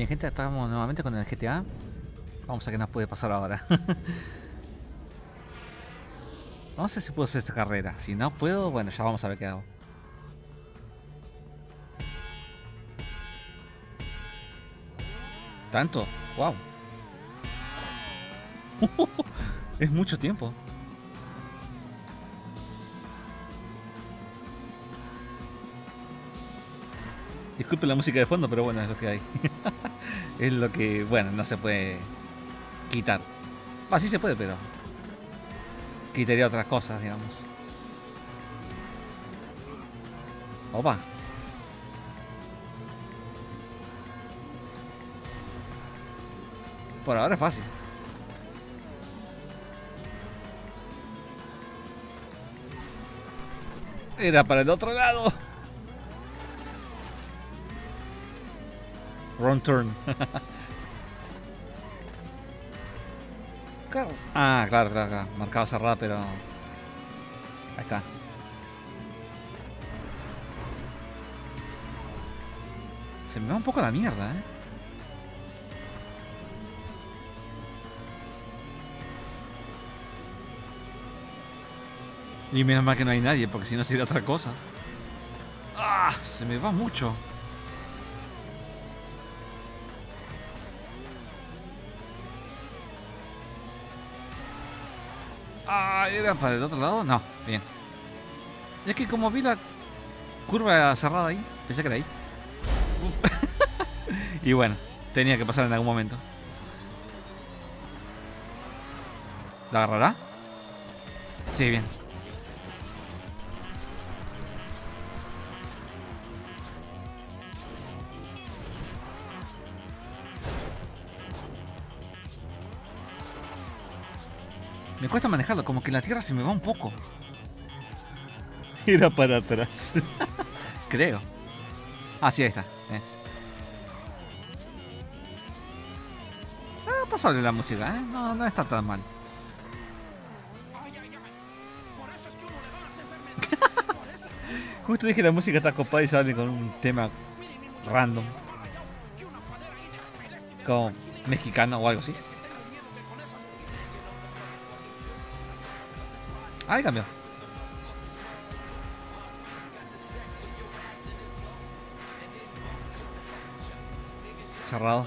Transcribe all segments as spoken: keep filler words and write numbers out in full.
gente, estamos nuevamente con el G T A. Vamos a ver qué nos puede pasar ahora. Vamos a ver si puedo hacer esta carrera. Si no puedo, bueno, ya vamos a ver qué hago. ¿Tanto? ¡Wow! Es mucho tiempo. Disculpe la música de fondo, pero bueno, es lo que hay. Es lo que, bueno, no se puede quitar. Ah, sí se puede, pero quitaría otras cosas, digamos. Opa. Por ahora es fácil. Era para el otro lado. Wrong turn. Claro. Ah, claro, claro, claro. Marcado cerrado, pero... Ahí está. Se me va un poco la mierda, eh. Y menos mal que no hay nadie, porque si no sería otra cosa. ¡Ah! Se me va mucho. Ah, ¿era para el otro lado? No, bien. Es que como vi la curva cerrada ahí, pensé que era ahí. Y bueno, tenía que pasar en algún momento. ¿La agarrará? Sí, bien. Me cuesta manejarlo, como que la tierra se me va un poco. Era para atrás. Creo. Ah, sí, ahí está. Eh. Ah, pasable la música, ¿eh? No, no está tan mal. Justo dije la música está copada y sale con un tema random. Como mexicano o algo así. Ahí cambió. Cerrado.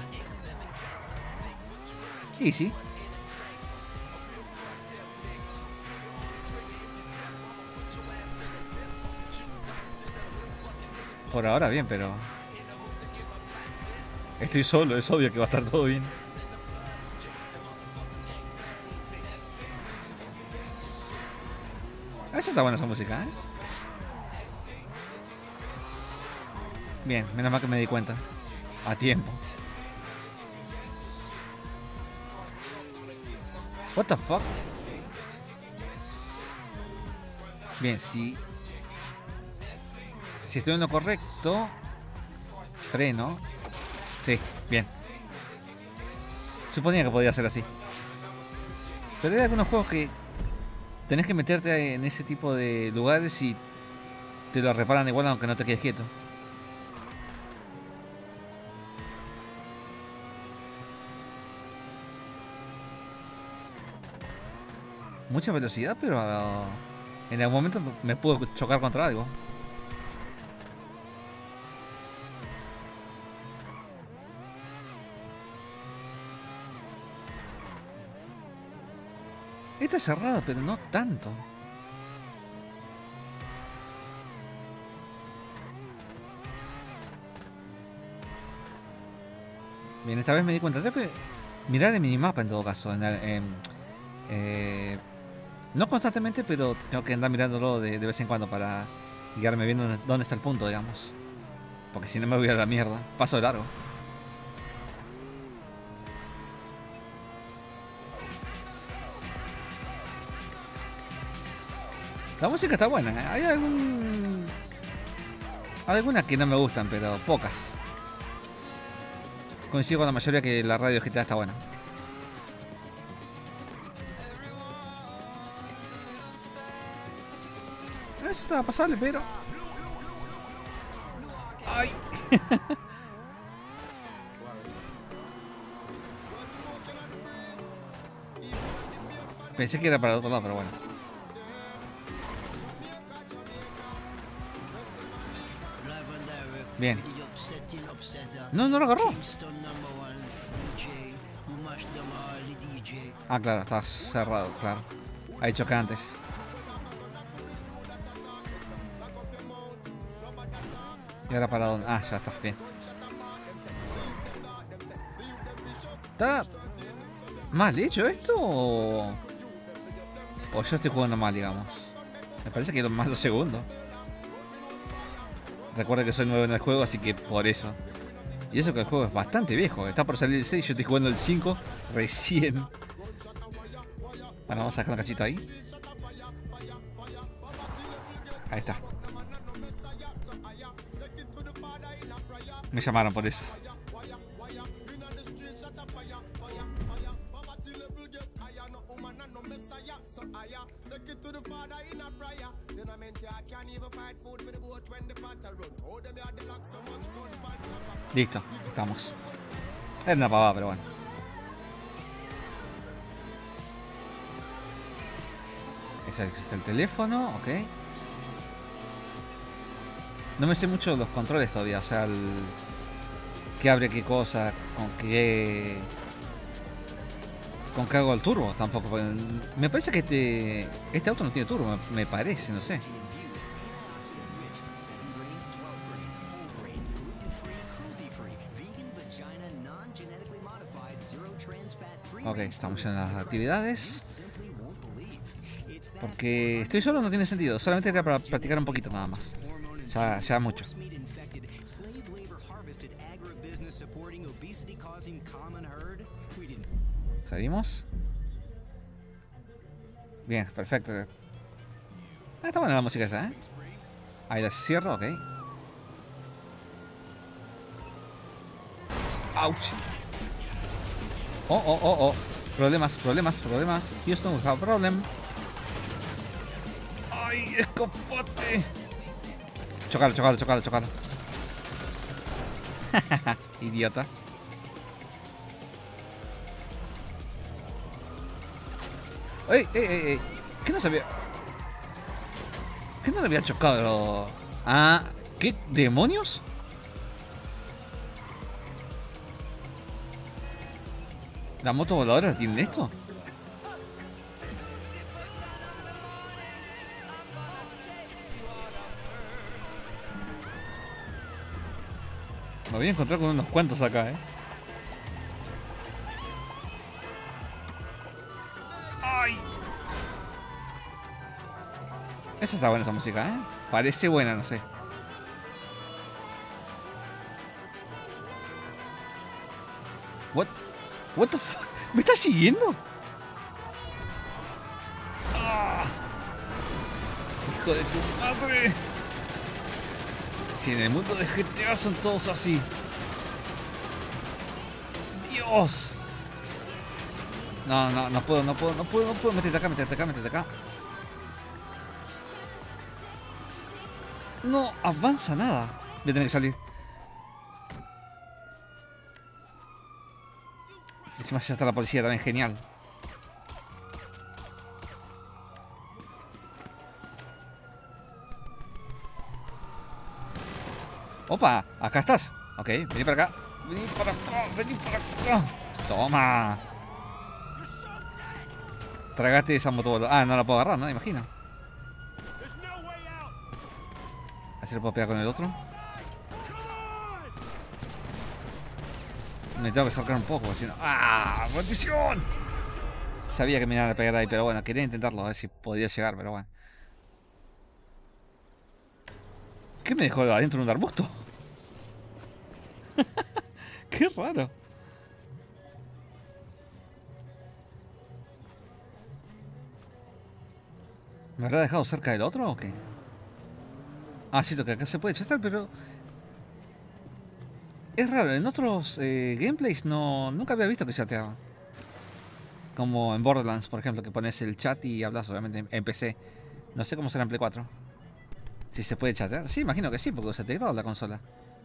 Y sí. Por ahora bien, pero... Estoy solo, es obvio que va a estar todo bien. Esa está buena esa música, ¿eh? Bien, menos mal que me di cuenta. A tiempo. What the fuck? Bien, si... Si estoy en lo correcto... Freno. Sí, bien. Suponía que podía ser así. Pero hay algunos juegos que... Tenés que meterte en ese tipo de lugares y... Te lo reparan igual aunque no te quedes quieto. Mucha velocidad, pero uh, en algún momento me puedo chocar contra algo. Esta es cerrada, pero no tanto. Bien, esta vez me di cuenta. Tengo que mirar el minimapa en todo caso. En, en, eh, no constantemente, pero tengo que andar mirándolo de, de vez en cuando para guiarme bien dónde está el punto, digamos. Porque si no me voy a la mierda. Paso de largo. La música está buena, ¿eh? Hay algún... Hay algunas que no me gustan, pero pocas. Coincido con la mayoría que la radio de G T A está buena. Eso estaba pasable, pero... ¡Ay! Pensé que era para el otro lado, pero bueno. Bien. No, no lo agarró. Ah, claro, está cerrado, claro. Ha dicho que antes. ¿Y ahora para dónde? Ah, ya está, bien. ¿Está mal hecho esto o, o yo estoy jugando mal, digamos? Me parece que es más lo segundo. Recuerda que soy nuevo en el juego, así que por eso. Y eso que el juego es bastante viejo. Está por salir el seis, yo estoy jugando el cinco recién. Bueno, vamos a sacar un cachito ahí. Ahí está. Me llamaron por eso. Listo, estamos. Era una pavada, pero bueno. Ese es el teléfono, ok. No me sé mucho los controles todavía, o sea, el... qué abre qué cosa, con qué... con qué hago el turbo, tampoco. Me parece que este, este auto no tiene turbo, me, me parece, no sé. Ok, estamos en las actividades. Porque estoy solo no tiene sentido, solamente era para practicar un poquito nada más. Ya, ya mucho. ¿Salimos? Bien, perfecto. Ah, está buena la música esa, ¿eh? Ahí la cierro, ok. Ouch. Oh, oh, oh, oh. Problemas, problemas, problemas. Houston, we have a problem. ¡Ay, escopote! Chocalo, chocalo, chocalo, chocalo. Idiota. ¡Ey, ey, ey, ey! ¿Qué no sabía? ¿Qué no le había chocado? Ah, ¿qué demonios? ¿La moto voladora tiene esto? Me voy a encontrar con unos cuantos acá, eh. ¡Ay! Esa está buena esa música, eh. Parece buena, no sé. What? What the fuck? ¿Me estás siguiendo? ¡Ah! ¡Hijo de tu madre! Si en el mundo de G T A son todos así. ¡Dios! No, no, no puedo, no puedo, no puedo, no puedo. Métete acá, métete acá, métete acá. No avanza nada. Voy a tener que salir. Encima ya está la policía también, genial. Opa, acá estás. Ok, vení para acá. Vení para acá, vení para acá. Toma. Tragaste esa moto. Ah, no la puedo agarrar, ¿no? Imagino. Así lo puedo pegar con el otro. Me tengo que acercar un poco, si no... ¡Ah! ¡Maldición! Sabía que me iban a pegar ahí, pero bueno, quería intentarlo, a ver si podía llegar, pero bueno. ¿Qué me dejó adentro de un arbusto? ¡Qué raro! ¿Me habrá dejado cerca del otro o qué? Ah, sí, que acá se puede chatear, pero... Es raro, en otros eh, gameplays no, nunca había visto que chateaba. Como en Borderlands, por ejemplo, que pones el chat y hablas, obviamente, en P C. No sé cómo será en Play cuatro. Si se puede chatear. Sí, imagino que sí, porque se teclado la consola.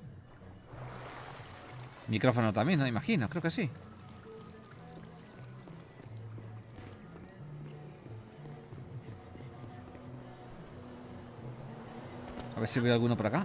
Micrófono también, ¿no? Imagino, creo que sí. A ver si veo alguno por acá.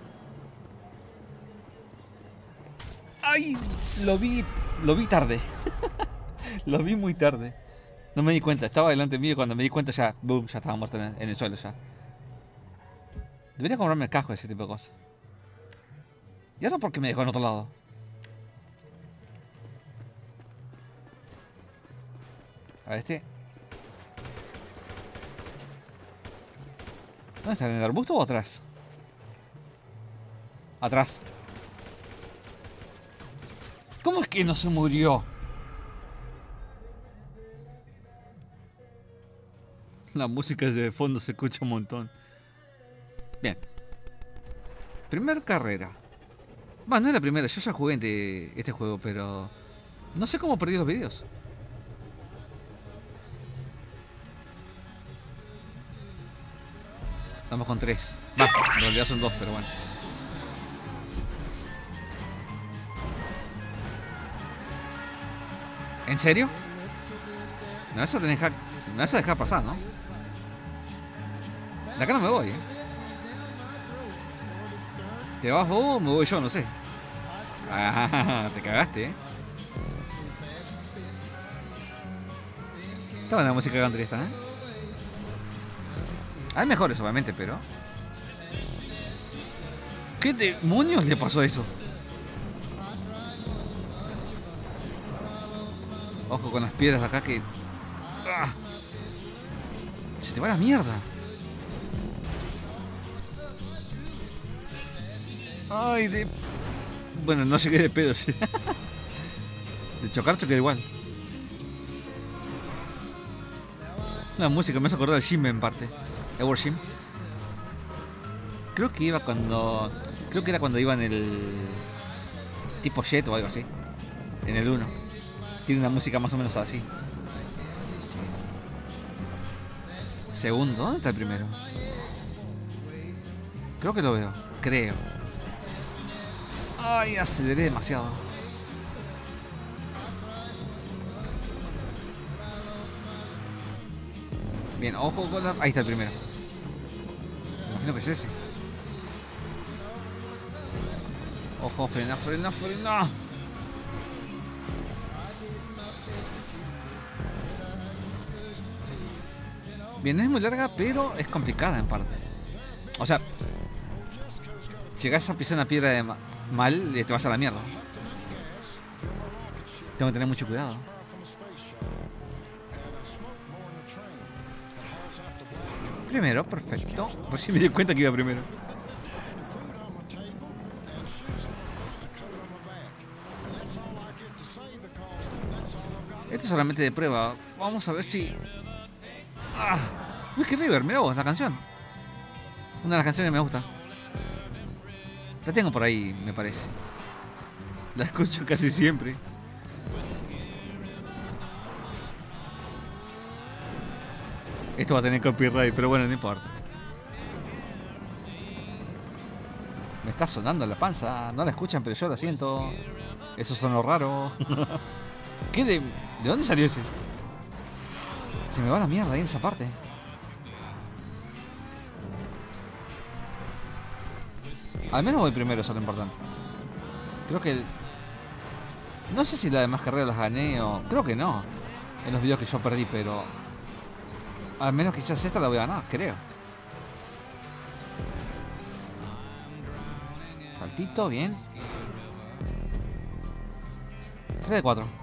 ¡Ay! Lo vi. Lo vi tarde. Lo vi muy tarde. No me di cuenta. Estaba delante mío y cuando me di cuenta ya. Boom, ya estaba muerto en el, en el suelo ya. Debería comprarme el casco de ese tipo de cosas. ¿Y ahora por qué me dejó en otro lado? A ver este. ¿Dónde está? ¿En el arbusto o atrás? Atrás. ¿Cómo es que no se murió? La música de fondo se escucha un montón. Bien. Primer carrera. Bueno, no es la primera. Yo ya jugué de este juego, pero... no sé cómo perdí los vídeos. Estamos con tres. Va, en realidad son dos, pero bueno. ¿En serio? Me vas a tener que... me vas a dejar pasar, ¿no? De acá no me voy, ¿eh? ¿Te vas vos o me voy yo? No sé. Ah, te cagaste, ¿eh? Está buena la música country esta, ¿eh? Hay mejores, obviamente, pero... ¿qué demonios le pasó a eso? Ojo con las piedras acá que... ¡ah! Se te va la mierda. Ay, de... bueno, no llegué de pedo. De chocar, choqué igual. La música me hace acordar de Jim en parte. Edward Jim. Creo que iba cuando... creo que era cuando iba en el... tipo Jet o algo así. En el uno. Tiene una música más o menos así. Segundo, ¿dónde está el primero? Creo que lo veo, creo. Ay, aceleré demasiado. Bien, ojo con la... ahí está el primero. Me imagino que es ese. Ojo, frena, frena, frena. Bien, no es muy larga, pero es complicada en parte. O sea, llegas a pisar una piedra de ma mal y te vas a la mierda. Tengo que tener mucho cuidado. Primero, perfecto. Recién me di cuenta que iba primero. Esto es solamente de prueba. Vamos a ver si... ¡ah! Whiskey River, mirá vos, la canción. Una de las canciones que me gusta. La tengo por ahí, me parece. La escucho casi siempre. Esto va a tener copyright, pero bueno, no importa. Me está sonando la panza. No la escuchan, pero yo la siento. Eso sonó raro. ¿Qué de... ¿de dónde salió ese? Se me va la mierda ahí en esa parte. Al menos voy primero, eso es lo importante. Creo que... no sé si las demás carreras las gané o... creo que no. En los videos que yo perdí, pero... al menos quizás esta la voy a ganar, creo. Saltito, bien. tres de cuatro.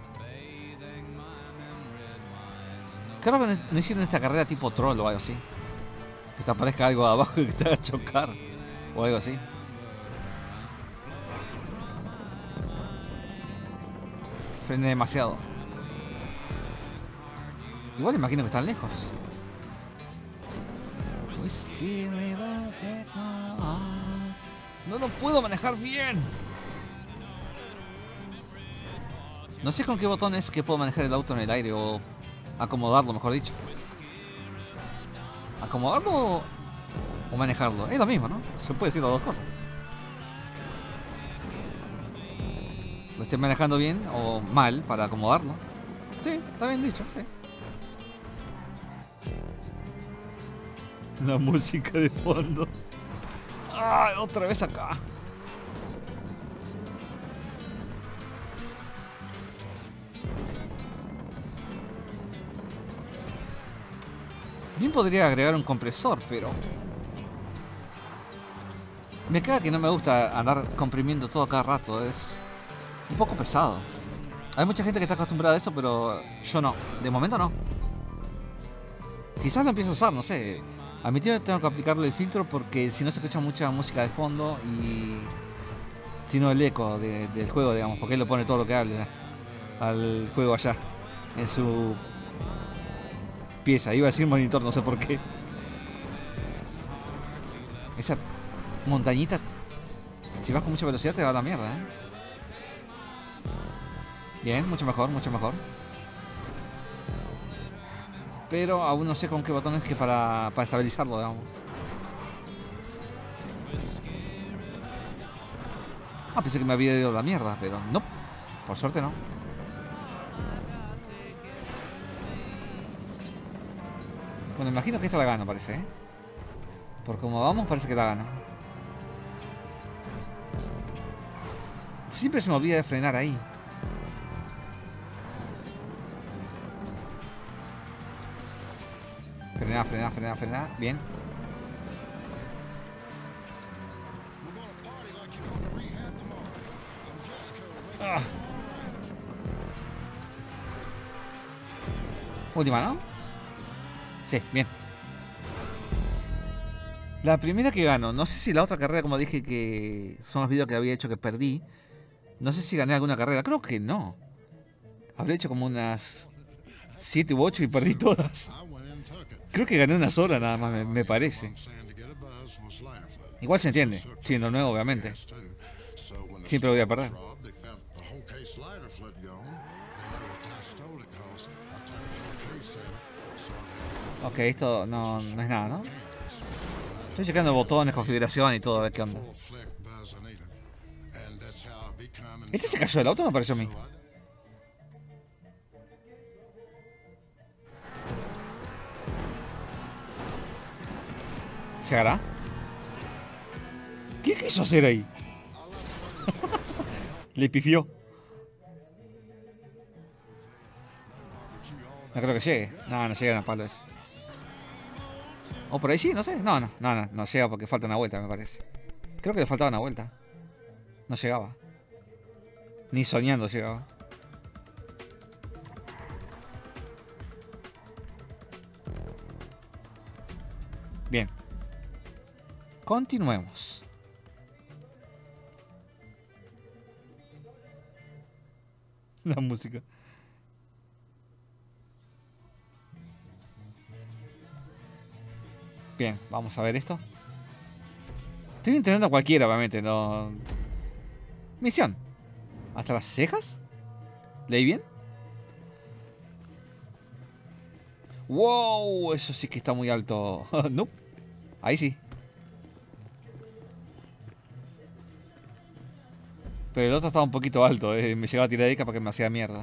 Creo que no hicieron esta carrera tipo troll o algo así. Que te aparezca algo de abajo y que te haga chocar. O algo así. Prende demasiado. Igual imagino que están lejos. No lo puedo manejar bien. No sé con qué botón es que puedo manejar el auto en el aire o acomodarlo, mejor dicho. ¿Acomodarlo o, o manejarlo? Es lo mismo, ¿no? Se puede decir las dos cosas. Lo estoy manejando bien o mal para acomodarlo. Sí, está bien dicho, sí. La música de fondo. ¡Ah! Otra vez acá. Bien podría agregar un compresor, pero... me queda que no me gusta andar comprimiendo todo cada rato. Es un poco pesado. Hay mucha gente que está acostumbrada a eso, pero yo no. De momento no. Quizás lo empiezo a usar, no sé. A mi tío tengo que aplicarle el filtro porque si no se escucha mucha música de fondo y... si no el eco de, del juego, digamos. Porque él lo pone todo lo que hable al juego allá. En su... pieza. Iba a decir monitor, no sé por qué. Esa montañita, si vas con mucha velocidad te va a la mierda, ¿eh? Bien, mucho mejor, mucho mejor. Pero aún no sé con qué botones que para, para estabilizarlo, digamos. Ah, pensé que me había ido a la mierda, pero no. Por suerte no. Bueno, imagino que esta la gano, parece, ¿eh? Por como vamos, parece que la gano. Siempre se me olvida de frenar ahí. Frenar, frenar, frenar, frenar. Bien. Ah. Última, ¿no? Sí, bien. La primera que gano. No sé si la otra carrera, como dije, que son los videos que había hecho que perdí. No sé si gané alguna carrera. Creo que no. Habré hecho como unas siete u ocho y perdí todas. Creo que gané una sola nada más, me, me parece. Igual se entiende. Siendo nuevo, obviamente. Siempre voy a perder. Ok, esto no, no es nada, ¿no? Estoy checando botones, configuración y todo, a ver qué onda. ¿Este se cayó del auto o me pareció a mí? ¿Llegará? ¿Qué quiso hacer ahí? Le pifió. No creo que llegue. No, no llega a palos. O por ahí sí, no sé. No, no, no, no, no llega porque falta una vuelta, me parece. Creo que le faltaba una vuelta. No llegaba. Ni soñando llegaba. Bien. Continuemos. La música. Bien, vamos a ver esto. Estoy intentando a cualquiera, obviamente, no... Misión. ¿Hasta las cejas? ¿Leí bien? ¡Wow! Eso sí que está muy alto. No. Ahí sí. Pero el otro estaba un poquito alto, eh. Me llegaba a tiradica para que me hacía mierda.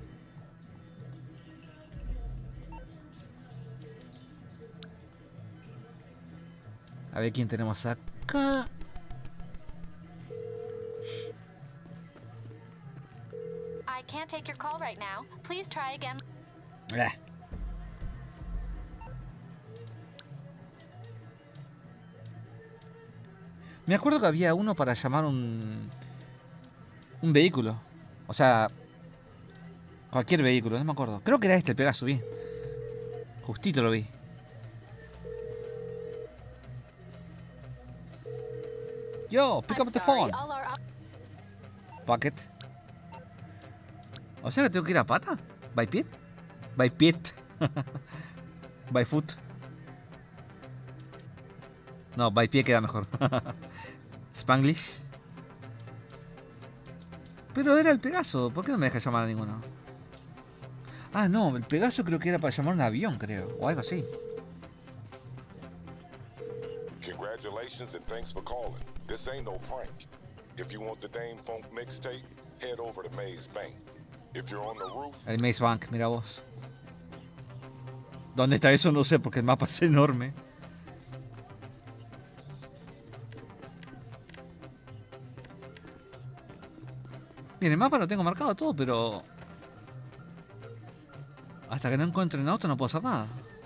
A ver quién tenemos acá. I can't take your call right now. Please try again. Eh. Me acuerdo que había uno para llamar un un vehículo. O sea, cualquier vehículo, no me acuerdo. Creo que era este, el Pegasus, vi. Justito lo vi. Yo, pick up the phone. Fuck it. O sea que tengo que ir a pata. By pit. By pit. By foot. No, by pie queda mejor. Spanglish. Pero era el Pegaso. ¿Por qué no me deja llamar a ninguno? Ah, no. El Pegaso creo que era para llamar a un avión, creo. O algo así. Congratulations and thanks for calling. This ain't no prank. If you want the Dame Funk mixtape, head over to Maze Bank. If you're on the roof... El Maze Bank, mira vos. ¿Dónde está eso? No sé, porque el mapa es enorme. en el mapa lo tengo marcado todo, pero... hasta que no encuentre un auto no puedo hacer nada.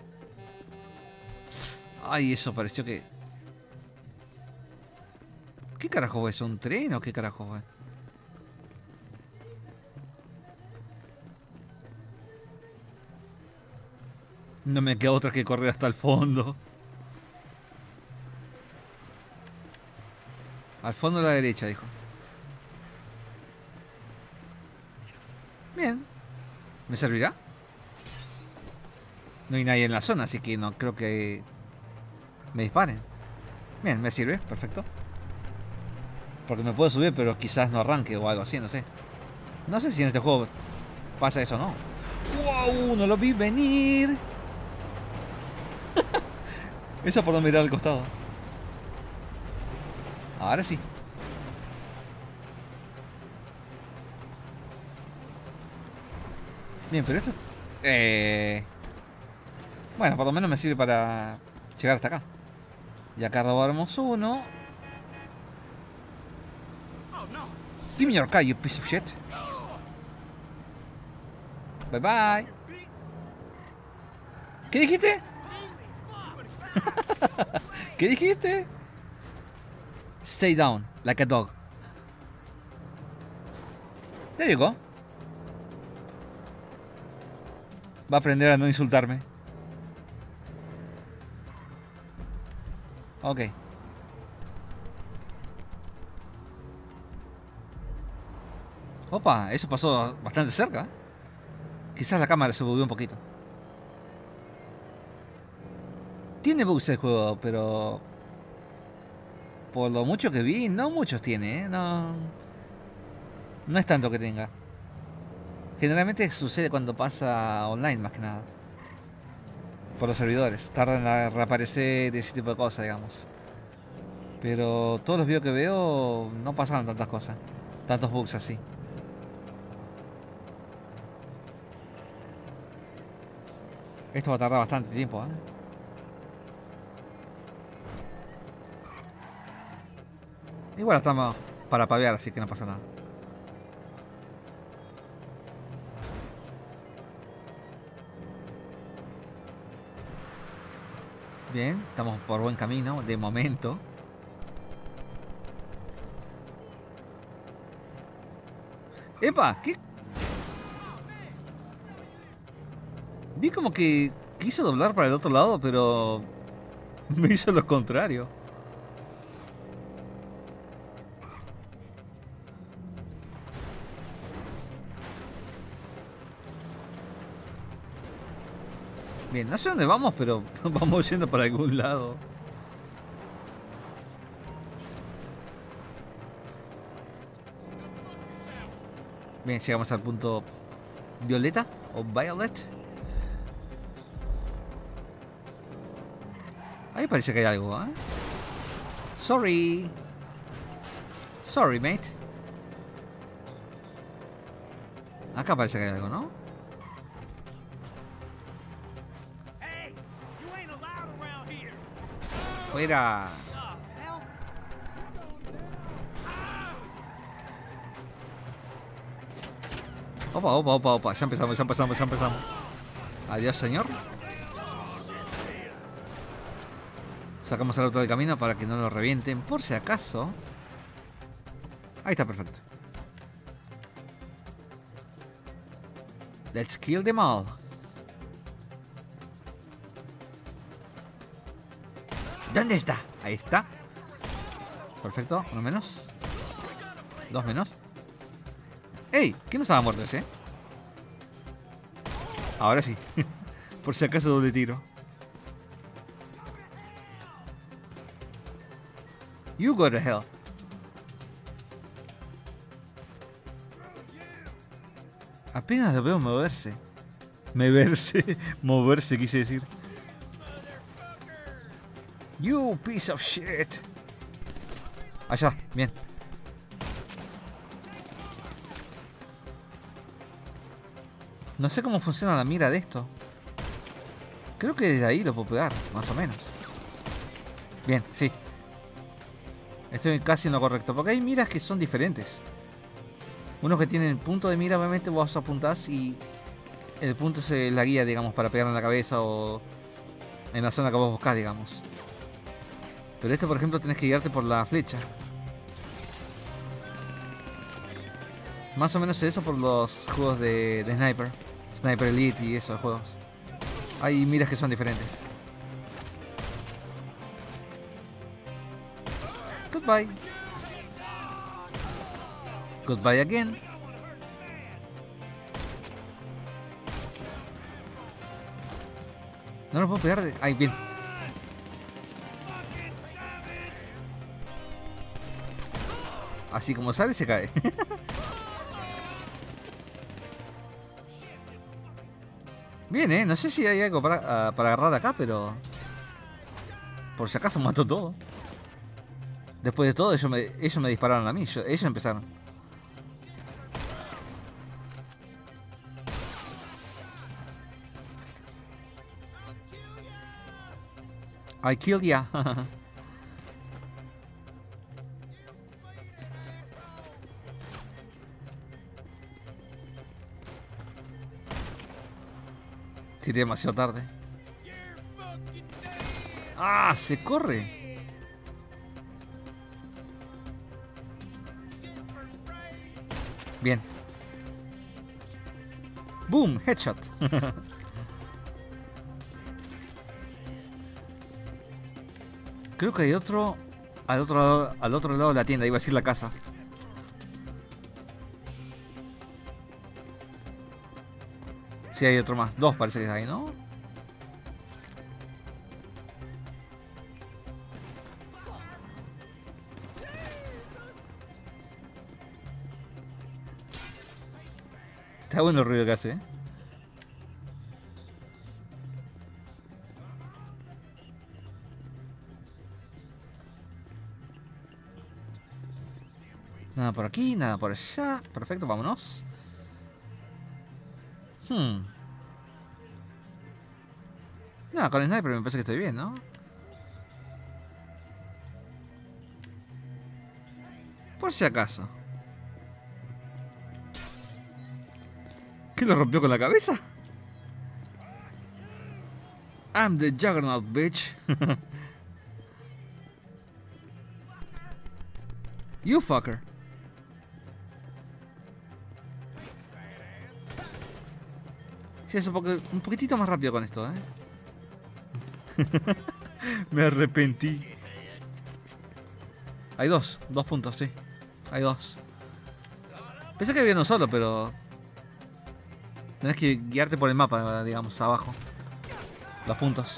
Ay, eso pareció que... ¿Qué carajo fue eso? ¿Un tren o qué carajo fue? No me queda otra que correr hasta el fondo. Al fondo a la derecha, dijo. Bien. ¿Me servirá? No hay nadie en la zona, así que no creo que me disparen. Bien, me sirve, perfecto. Porque me puedo subir, pero quizás no arranque o algo así, no sé. No sé si en este juego pasa eso o no. ¡Wow! No lo vi venir. Eso por no mirar al costado. Ahora sí. Bien, pero esto... Eh... Bueno, por lo menos me sirve para llegar hasta acá. Y acá robamos uno. Give me your car, you piece of shit. Bye bye. ¿Qué dijiste? ¿Qué dijiste? Stay down, like a dog. There you go. Va a aprender a no insultarme. Ok. Opa, eso pasó bastante cerca. Quizás la cámara se bugueó un poquito. Tiene bugs el juego, pero... por lo mucho que vi, no muchos tiene, ¿eh? No... no es tanto que tenga. Generalmente sucede cuando pasa online, más que nada. Por los servidores. Tardan en reaparecer y ese tipo de cosas, digamos. Pero todos los videos que veo no pasaron tantas cosas. Tantos bugs así. Esto va a tardar bastante tiempo, ¿eh? Igual estamos para pavear, así que no pasa nada. Bien, estamos por buen camino, de momento. ¡Epa! ¿Qué? Vi como que quiso doblar para el otro lado, pero me hizo lo contrario. Bien, no sé dónde vamos, pero vamos yendo para algún lado. Bien, llegamos al punto violeta o violet. Ahí parece que hay algo, ¿eh? Sorry. Sorry, mate. Acá parece que hay algo, ¿no? Fuera. Opa, opa, opa, opa. Ya empezamos, ya empezamos, ya empezamos. Adiós, señor. Sacamos el auto del camino para que no lo revienten, por si acaso. Ahí está, perfecto. Let's kill them all. ¿Dónde está? Ahí está. Perfecto, uno menos. Dos menos. ¡Ey! ¿Quién no estaba muerto ese? Ahora sí. Por si acaso doble tiro. You go to hell. Apenas lo veo moverse. Moverse. Moverse, quise decir. You piece of shit. Allá, bien. No sé cómo funciona la mira de esto. Creo que desde ahí lo puedo pegar, más o menos. Bien, sí. Estoy casi en lo correcto, porque hay miras que son diferentes. Unos que tienen punto de mira, obviamente vos apuntás y el punto es la guía, digamos, para pegar en la cabeza o en la zona que vos buscás, digamos. Pero este, por ejemplo, tenés que guiarte por la flecha. Más o menos eso por los juegos de, de Sniper. Sniper Elite y esos juegos. Hay miras que son diferentes. Goodbye. Goodbye again. No lo puedo pegar de... Ay, bien. Así como sale, se cae. Bien, eh. No sé si hay algo para, uh, para agarrar acá, pero... Por si acaso mató todo. Después de todo, ellos me, ellos me dispararon a mí. Yo, ellos empezaron. I killed ya. Tiré demasiado tarde. ¡Ah! Se corre. Bien. Boom, headshot. Creo que hay otro al otro lado, al otro lado de la tienda, iba a decir la casa. Sí, hay otro más. Dos parece que hay, ¿no? Está bueno el ruido que hace, ¿eh? Nada por aquí, nada por allá. Perfecto, vámonos. Hmm. No, con el sniper me parece que estoy bien, ¿no? Por si acaso. ¿Qué lo rompió con la cabeza? I'm the Juggernaut, bitch. You fucker. Sí, es un, poco, un poquitito más rápido con esto, ¿eh? Me arrepentí. Hay dos, dos puntos, sí. Hay dos. Pensé que había uno solo, pero... Tenés que guiarte por el mapa, digamos, abajo. Los puntos.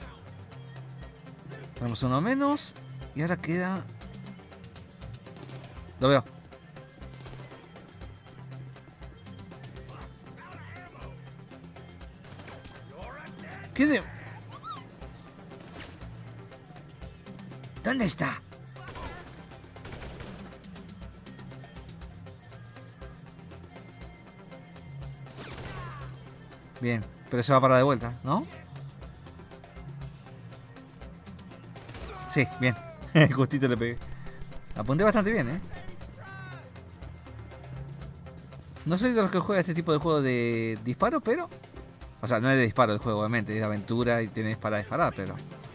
Tenemos uno menos. Y ahora queda... Lo veo. ¿Qué de...? ¿Dónde está? Bien, pero se va para de vuelta, ¿no? Sí, bien. Justito le pegué. Apunté bastante bien, ¿eh? No soy de los que juega este tipo de juego de disparo, pero... O sea, no es de disparo el juego, obviamente. Es de aventura y tienes para disparar, pero...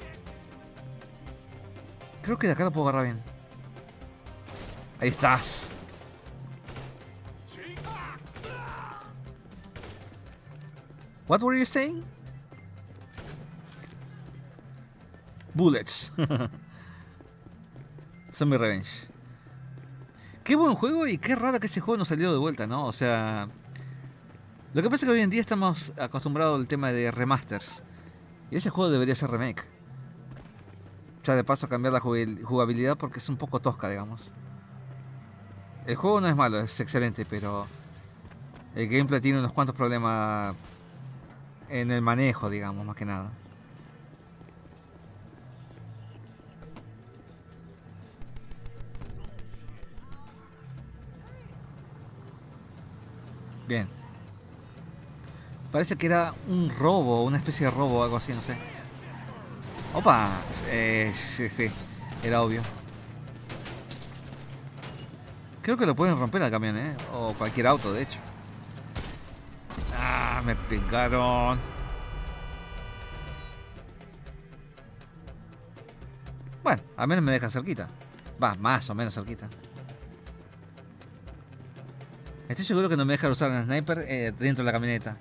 Creo que de acá lo puedo agarrar bien. Ahí estás. What were you saying? Bullets. Zombie Revenge. Qué buen juego y qué raro que ese juego no salió de vuelta, ¿no? O sea... Lo que pasa es que hoy en día estamos acostumbrados al tema de remasters. Y ese juego debería ser remake. Ya de paso cambiar la jugabilidad porque es un poco tosca, digamos. El juego no es malo, es excelente, pero... El gameplay tiene unos cuantos problemas... En el manejo, digamos, más que nada. Bien. Parece que era un robo, una especie de robo o algo así, no sé. Opa, eh, sí, sí, era obvio. Creo que lo pueden romper al camión, ¿eh? O cualquier auto, de hecho. Ah, me pegaron. Bueno, al menos me dejan cerquita. Va, más o menos cerquita. Estoy seguro que no me dejan usar el sniper eh, dentro de la camioneta.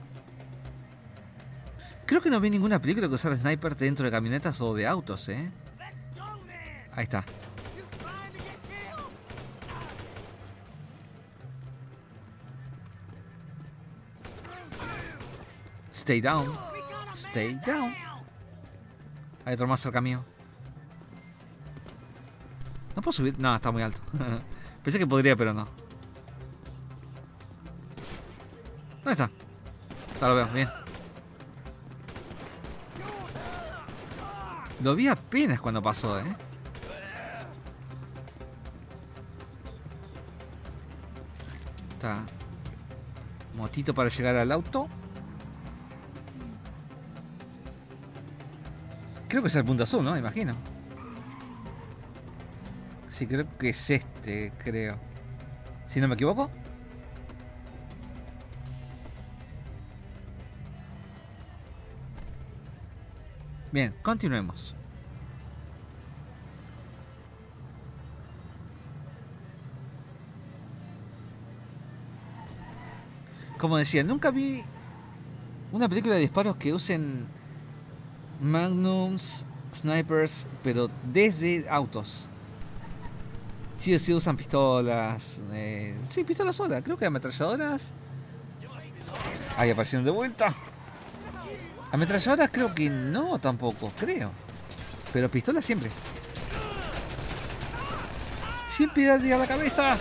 Creo que no vi ninguna película que usara sniper dentro de camionetas o de autos, ¿eh? Ahí está. Stay down. Stay down. Hay otro más cerca mío. ¿No puedo subir? No, está muy alto. Pensé que podría, pero no. ¿Dónde está? Ya lo veo, bien. Lo vi apenas cuando pasó, ¿eh? Está. Motito para llegar al auto. Creo que es el punto azul, ¿no? Imagino. Sí, creo que es este, creo. Si no me equivoco. Bien, continuemos. Como decía, nunca vi una película de disparos que usen magnums, snipers, pero desde autos. Sí o sí usan pistolas. Eh, sí, pistolas solas. Creo que ametralladoras. Ahí aparecieron de vuelta. Ametralladoras creo que no tampoco, creo. Pero pistolas siempre. Sin piedad a la cabeza.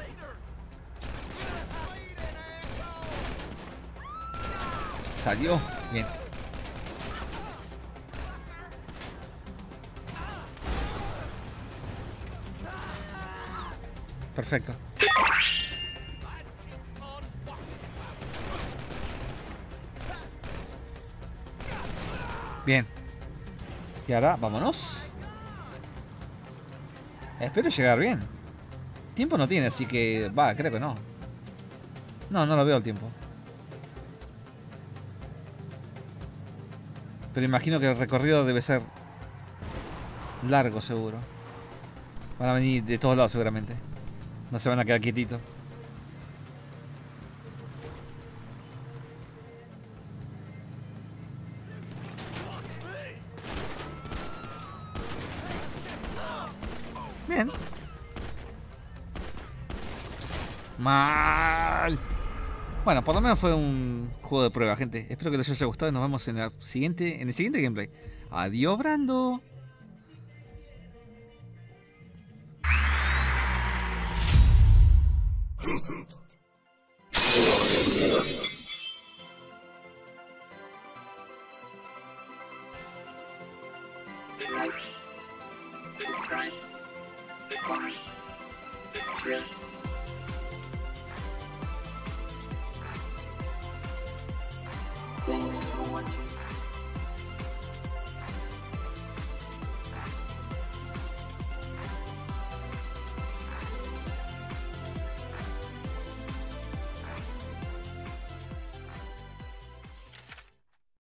Salió. Bien. Perfecto. Bien. Y ahora, vámonos. Espero llegar bien. Tiempo no tiene, así que... Va, creo que no. No, no lo veo el tiempo. Pero imagino que el recorrido debe ser largo, seguro. Van a venir de todos lados, seguramente. No se van a quedar quietitos. Bien. Mal. Bueno, por lo menos fue un juego de prueba, gente. Espero que les haya gustado y nos vemos en, la siguiente, en el siguiente gameplay. Adiós, Brando. Subscribe. Decline. Decline. Decline.